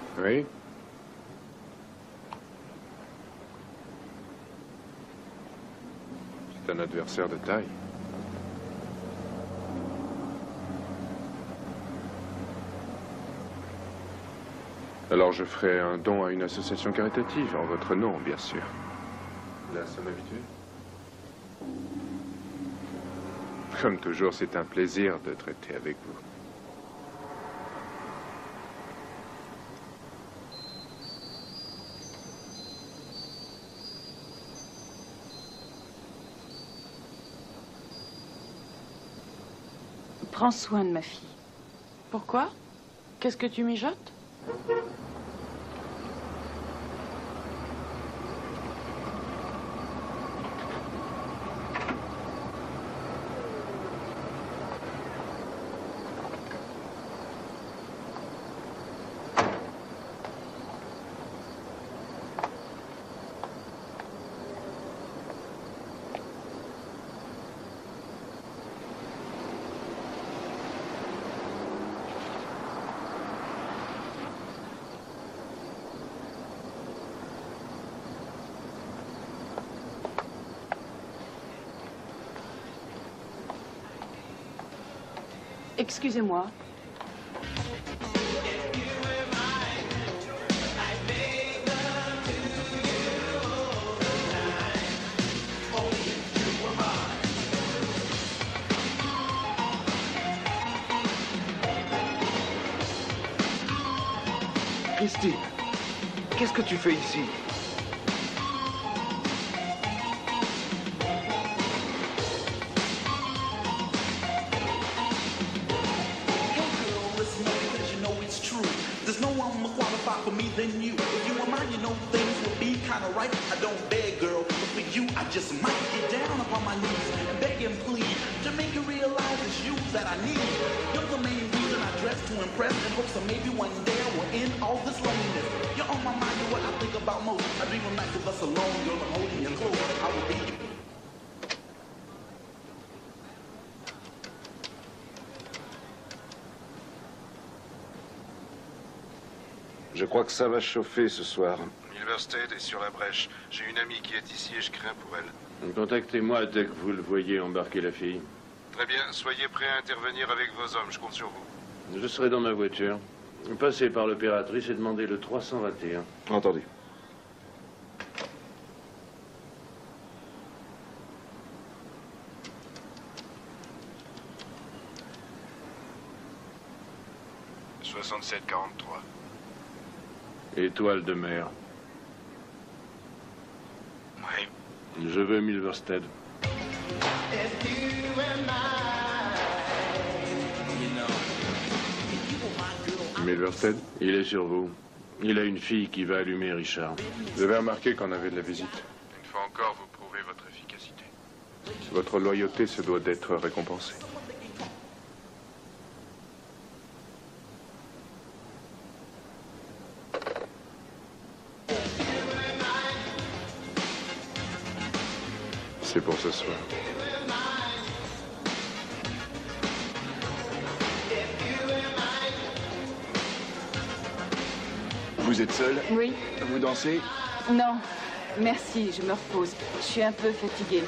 Oui? C'est un adversaire de taille. Alors je ferai un don à une association caritative, en votre nom, bien sûr. La somme habituelle? Comme toujours, c'est un plaisir de traiter avec vous. Prends soin de ma fille. Pourquoi? Qu'est-ce que tu mijotes? Excusez-moi. Christine, qu'est-ce que tu fais ici? For me than you. If you were mine, you know things would be kind of right. I don't beg, girl, but for you, I just might get down upon my knees and beg and plead to make you realize it's you that I need. You're the main reason I dress to impress in hopes that maybe one day I will end all this loneliness. You're on my mind, you're what I think about most. I dream of nights with us alone, girl, I'm holding you close. I will be. Je crois que ça va chauffer ce soir. Milverstead est sur la brèche. J'ai une amie qui est ici et je crains pour elle. Contactez-moi dès que vous le voyez embarquer la fille. Très bien. Soyez prêts à intervenir avec vos hommes. Je compte sur vous. Je serai dans ma voiture. Passez par l'opératrice et demandez le 321. Entendu. « 6743. Étoile de mer. Oui. Je veux Milverstead. Milverstead? Il est sur vous. Il a une fille qui va allumer Richard. Vous avez remarqué qu'on avait de la visite. Une fois encore, vous prouvez votre efficacité. Votre loyauté se doit d'être récompensée. C'est pour ce soir. Vous êtes seul? Oui. Vous dansez? Non, merci, je me repose. Je suis un peu fatiguée.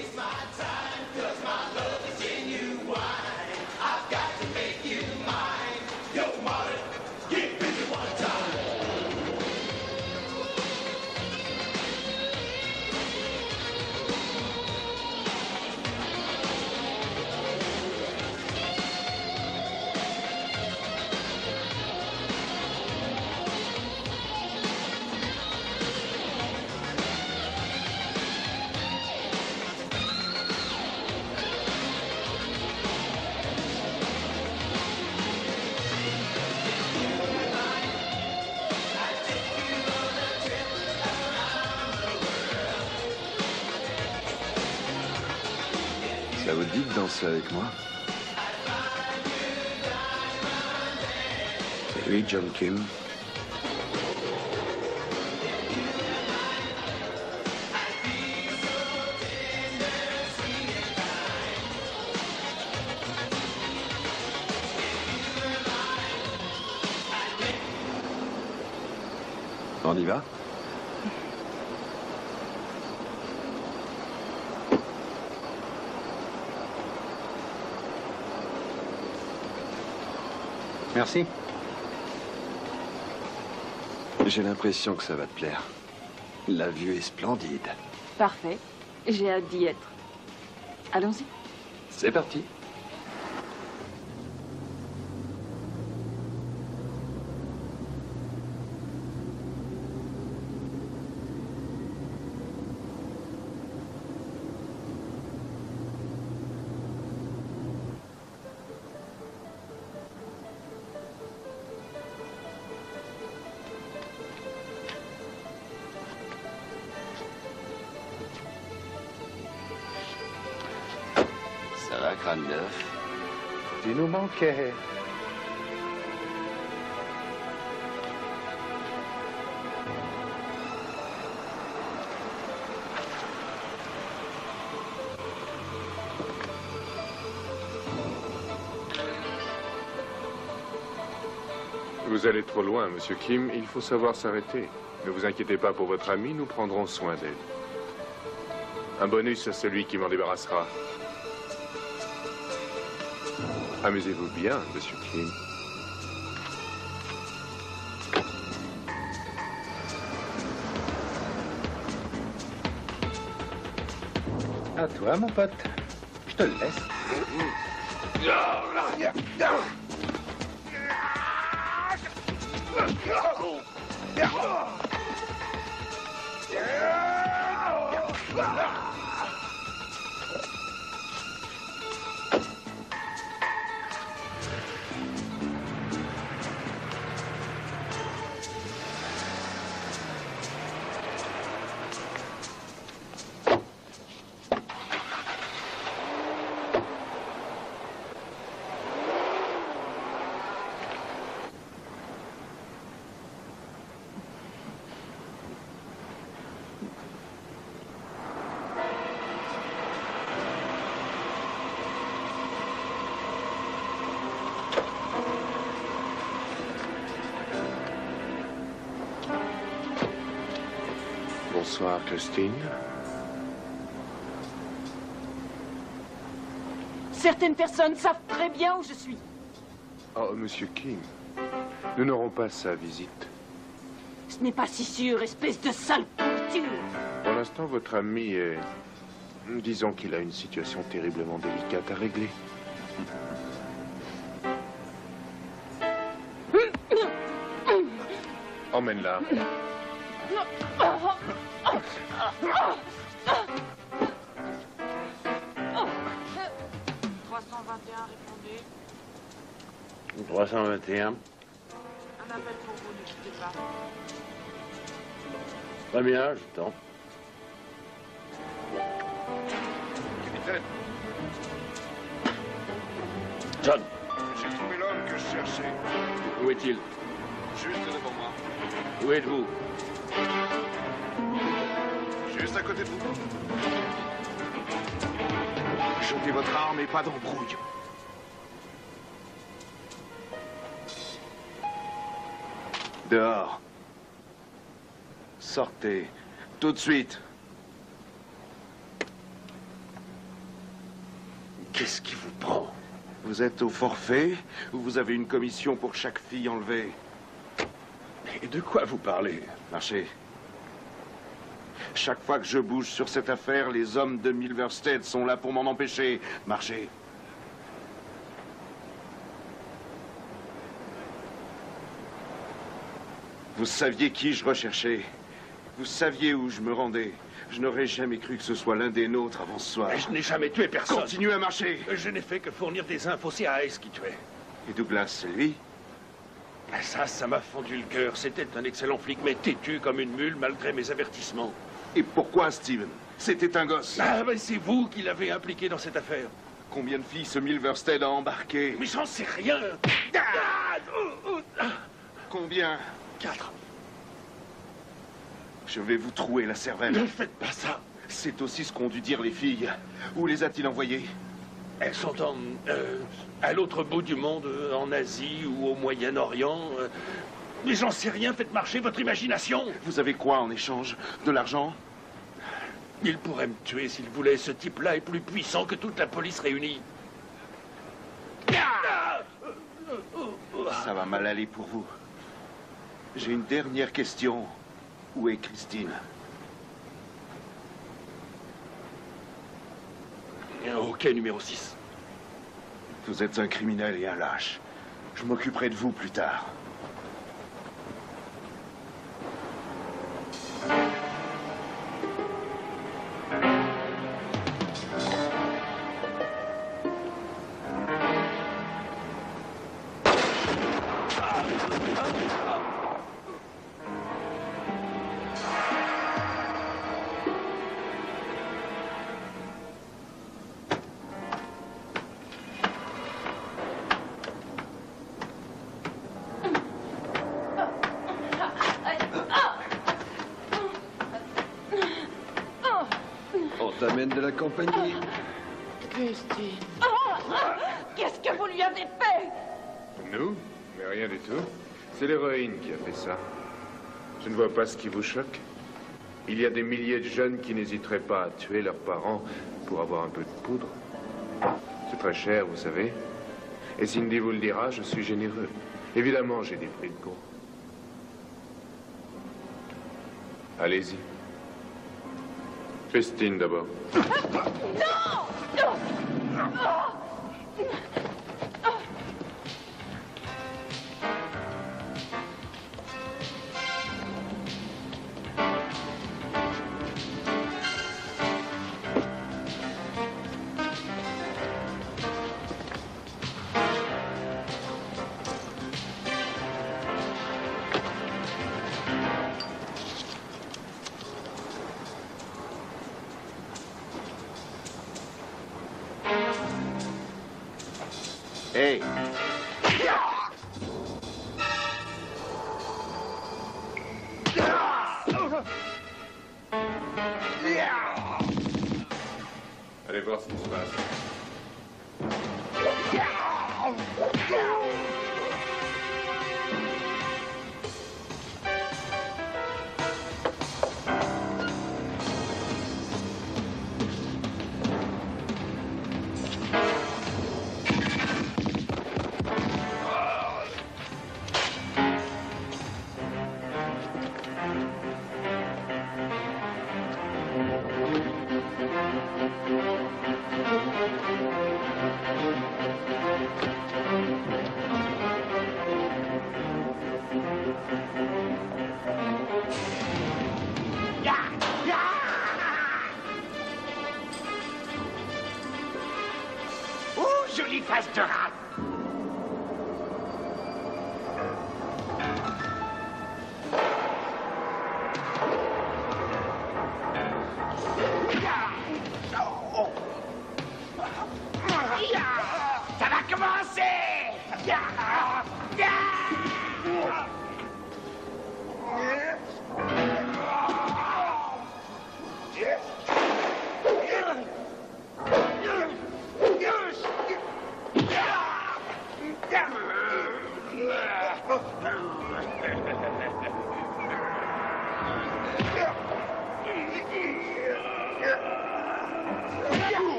Ça vous dit de danser avec moi? C'est lui, John Kim. On y va? Merci. J'ai l'impression que ça va te plaire. La vue est splendide. Parfait. J'ai hâte d'y être. Allons-y. C'est parti. Ça va, crâne neuf? Tu nous manquais. Vous allez trop loin, Monsieur Kim. Il faut savoir s'arrêter. Ne vous inquiétez pas pour votre ami, nous prendrons soin d'elle. Un bonus à celui qui m'en débarrassera. Amusez-vous bien, Monsieur Kim. À toi, mon pote. Je te le laisse. Bonsoir, Christine. Certaines personnes savent très bien où je suis. Oh, Monsieur Kim, nous n'aurons pas sa visite. Ce n'est pas si sûr, espèce de sale pourriture. Pour l'instant, votre ami est... Disons qu'il a une situation terriblement délicate à régler. Emmène-la. 321. Un appel pour vous, ne quittez pas. Très bien, j'attends. Capitaine. John. J'ai trouvé l'homme que je cherchais. Où est-il? Juste devant moi. Où êtes-vous? Juste à côté de vous. Jetez votre arme et pas d'embrouille. Dehors. Sortez. Tout de suite. Qu'est-ce qui vous prend? Vous êtes au forfait ou vous avez une commission pour chaque fille enlevée? Et de quoi vous parlez? Marchez. Chaque fois que je bouge sur cette affaire, les hommes de Milverstead sont là pour m'en empêcher. Marchez. Vous saviez qui je recherchais. Vous saviez où je me rendais. Je n'aurais jamais cru que ce soit l'un des nôtres avant ce soir. Mais je n'ai jamais tué personne. Continuez à marcher. Je n'ai fait que fournir des infos. C'est Hayes qui tuait. Et Douglas, c'est lui? Ça m'a fondu le cœur. C'était un excellent flic, mais têtu comme une mule malgré mes avertissements. Et pourquoi, Steven? C'était un gosse. Ah, mais c'est vous qui l'avez impliqué dans cette affaire. Combien de filles ce Milverstead a embarqué? Mais j'en sais rien. Combien? 4. Je vais vous trouer la cervelle. Ne faites pas ça. C'est aussi ce qu'ont dû dire les filles. Où les a-t-il envoyées? Elles sont à l'autre bout du monde, en Asie ou au Moyen-Orient. Mais j'en sais rien, faites marcher votre imagination. Vous avez quoi en échange? De l'argent? Il pourrait me tuer s'il voulait. Ce type-là est plus puissant que toute la police réunie. Ça va mal aller pour vous. J'ai une dernière question. Où est Christine? Ok, numéro 6. Vous êtes un criminel et un lâche. Je m'occuperai de vous plus tard. On t'amène de la compagnie. Christine. Qu'est-ce que vous lui avez fait? Nous? Mais rien du tout. C'est l'héroïne qui a fait ça. Je ne vois pas ce qui vous choque. Il y a des milliers de jeunes qui n'hésiteraient pas à tuer leurs parents pour avoir un peu de poudre. C'est très cher, vous savez. Et Cindy vous le dira, je suis généreux. Évidemment, j'ai des prix de gros. Allez-y. Christine d'abord. Non! Hey! Allez voir ce qui se passe. Jolie face de rat. Ça va commencer.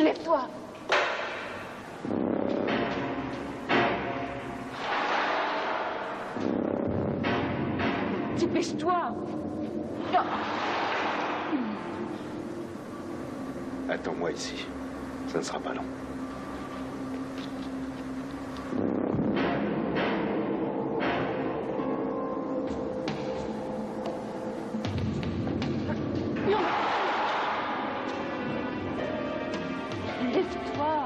Lève-toi. Dépêche-toi. Attends-moi ici. Ça ne sera pas long. Lève-toi.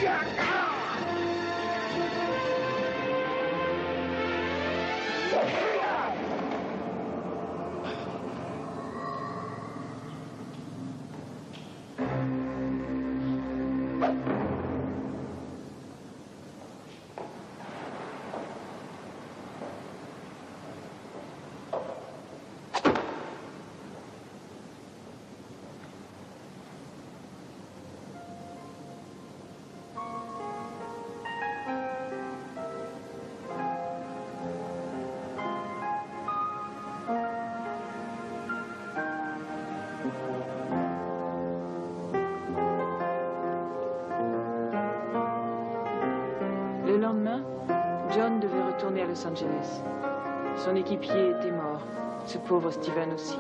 Le lendemain, John devait retourner à Los Angeles. Son équipier était mort, ce pauvre Steven aussi.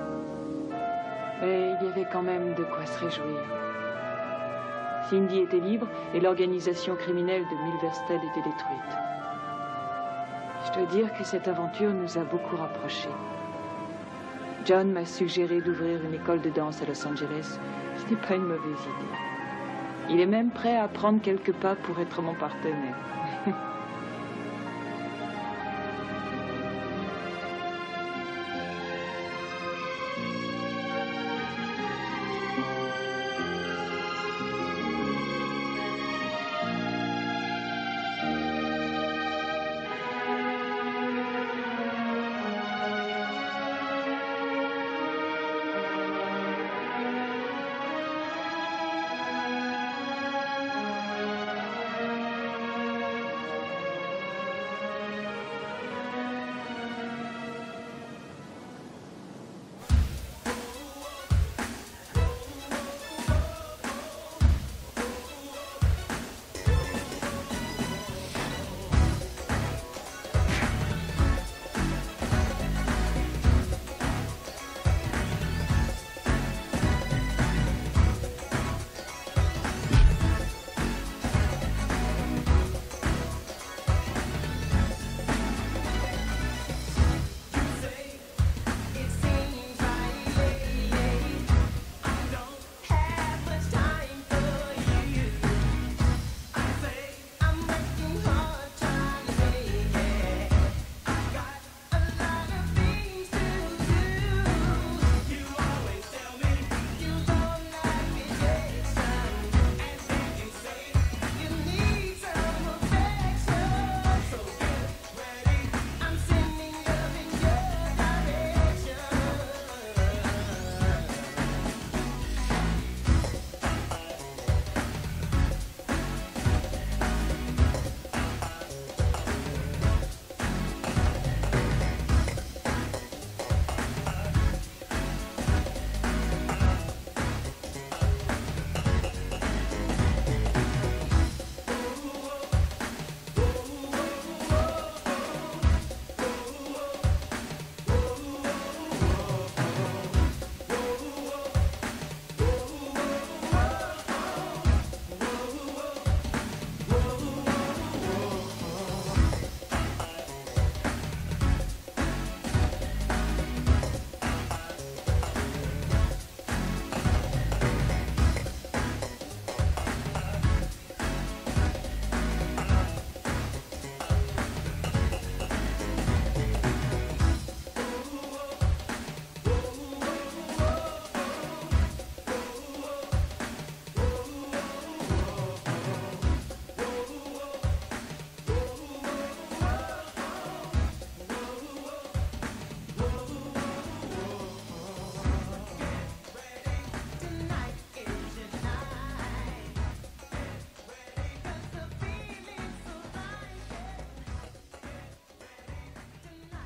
Mais il y avait quand même de quoi se réjouir. Cindy était libre et l'organisation criminelle de Milverstead était détruite. Je dois dire que cette aventure nous a beaucoup rapprochés. John m'a suggéré d'ouvrir une école de danse à Los Angeles. Ce n'est pas une mauvaise idée. Il est même prêt à prendre quelques pas pour être mon partenaire.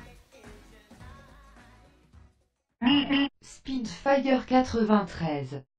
Spitfire 93